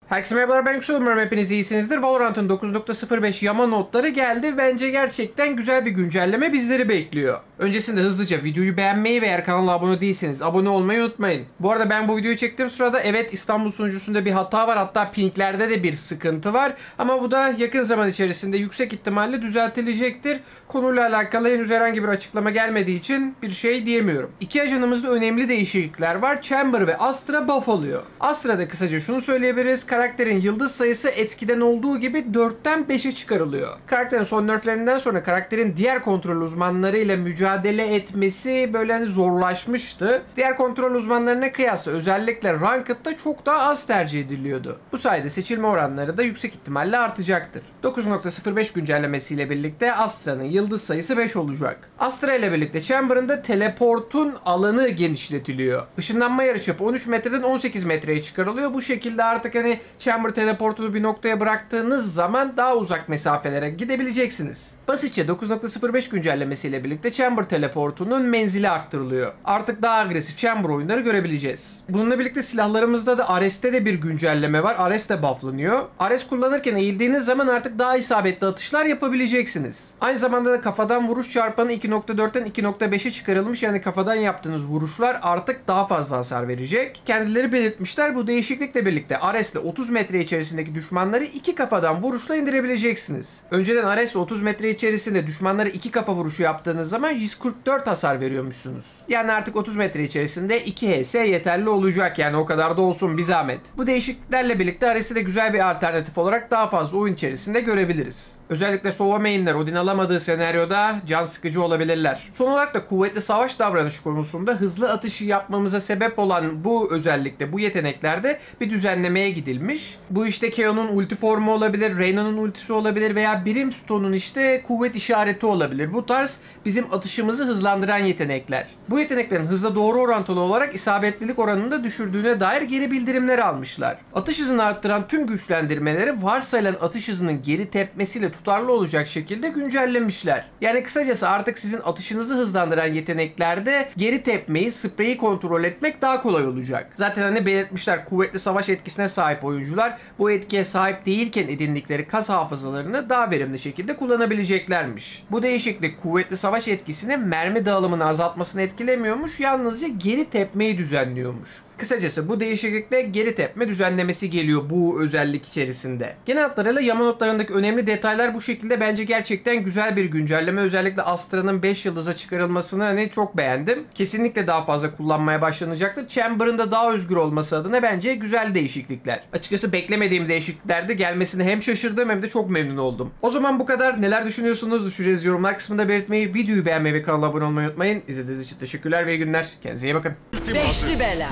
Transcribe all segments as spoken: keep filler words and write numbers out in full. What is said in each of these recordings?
Herkese merhabalar, ben Yüksel. Umarım hepiniz iyisinizdir. Valorant'ın dokuz nokta sıfır beş yama notları geldi. Bence gerçekten güzel bir güncelleme bizleri bekliyor. Öncesinde hızlıca videoyu beğenmeyi ve eğer kanala abone değilseniz abone olmayı unutmayın. Bu arada ben bu videoyu çektiğim sırada evet İstanbul sunucusunda bir hata var. Hatta pinklerde de bir sıkıntı var. Ama bu da yakın zaman içerisinde yüksek ihtimalle düzeltilecektir. Konuyla alakalı henüz herhangi bir açıklama gelmediği için bir şey diyemiyorum. İki ajanımızda önemli değişiklikler var. Chamber ve Astra buff alıyor. Astra'da kısaca şunu söyleyebiliriz. Karakterin yıldız sayısı eskiden olduğu gibi dörtten beşe çıkarılıyor. Karakterin son nerflerinden sonra karakterin diğer kontrol uzmanlarıyla mücadele etmesi böyle hani zorlaşmıştı. Diğer kontrol uzmanlarına kıyasla özellikle Ranked'da çok daha az tercih ediliyordu. Bu sayede seçilme oranları da yüksek ihtimalle artacaktır. dokuz nokta sıfır beş güncellemesiyle birlikte Astra'nın yıldız sayısı beş olacak. Astra ile birlikte Chamber'ın da teleportun alanı genişletiliyor. Işınlanma yarıçapı on üç metreden on sekiz metreye çıkarılıyor. Bu şekilde artık hani Chamber teleportunu bir noktaya bıraktığınız zaman daha uzak mesafelere gidebileceksiniz. Basitçe dokuz nokta sıfır beş güncellemesiyle birlikte Chamber teleportunun menzili arttırılıyor. Artık daha agresif Chamber oyunları görebileceğiz. Bununla birlikte silahlarımızda da Ares'te de bir güncelleme var. Ares de bufflanıyor. Ares kullanırken eğildiğiniz zaman artık daha isabetli atışlar yapabileceksiniz. Aynı zamanda da kafadan vuruş çarpanı iki nokta dörtten iki nokta beşe çıkarılmış. Yani kafadan yaptığınız vuruşlar artık daha fazla hasar verecek. Kendileri belirtmişler, bu değişiklikle birlikte Ares'le otuz metre içerisindeki düşmanları iki kafadan vuruşla indirebileceksiniz. Önceden Ares'le otuz metre içerisinde düşmanları iki kafa vuruşu yaptığınız zaman yüz kırk dört hasar veriyormuşsunuz. Yani artık otuz metre içerisinde iki H S yeterli olacak, yani o kadar da olsun bir zahmet. Bu değişikliklerle birlikte Ares'i de güzel bir alternatif olarak daha fazla oyun içerisinde görebiliriz. Özellikle Sova mainler Odin alamadığı senaryoda can sıkıcı olabilirler. Son olarak da kuvvetli savaş davranışı konusunda hızlı atışı yapmamıza sebep olan bu özellikle bu yeteneklerde bir düzenlemeye gidilmiş. Bu işte Keo'nun ulti formu olabilir, Reyna'nın ultisi olabilir veya Brimstone'un işte kuvvet işareti olabilir. Bu tarz bizim atışımızı hızlandıran yetenekler. Bu yeteneklerin hızla doğru orantılı olarak isabetlilik oranını da düşürdüğüne dair geri bildirimler almışlar. Atış hızını arttıran tüm güçlendirmeleri varsayılan atış hızının geri tepmesiyle tutarlı olacak şekilde güncellemişler. Yani kısacası artık sizin atışınızı hızlandıran yeteneklerde geri tepmeyi, spreyi kontrol etmek daha kolay olacak. Zaten hani belirtmişler, kuvvetli savaş etkisine sahip oyuncular bu etkiye sahip değilken edindikleri kas hafızalarını daha verimli şekilde kullanabileceklermiş. Bu değişiklik kuvvetli savaş etkisini mermi dağılımını azaltmasını etkilemiyormuş, yalnızca geri tepmeyi düzenliyormuş. Kısacası bu değişiklikle geri tepme düzenlemesi geliyor bu özellik içerisinde. Genel hatlarıyla yama notlarındaki önemli detaylar bu şekilde. Bence gerçekten güzel bir güncelleme. Özellikle Astra'nın beş yıldıza çıkarılmasını hani çok beğendim. Kesinlikle daha fazla kullanmaya başlanacaktır. Chamber'ın da daha özgür olması adına bence güzel değişiklikler. Açıkçası beklemediğim değişikliklerde gelmesine hem şaşırdım hem de çok memnun oldum. O zaman bu kadar. Neler düşünüyorsunuz? Düşüncenizi yorumlar kısmında belirtmeyi, videoyu beğenmeyi ve kanala abone olmayı unutmayın. İzlediğiniz için teşekkürler ve iyi günler. Kendinize iyi bakın. Beşli bela.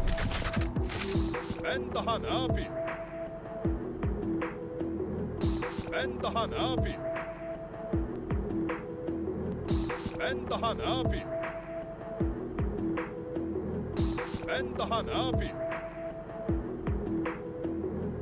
Ben daha ne yapayım? Ben daha ne yapayım? Ben daha ne yapayım? Ben daha ne yapayım?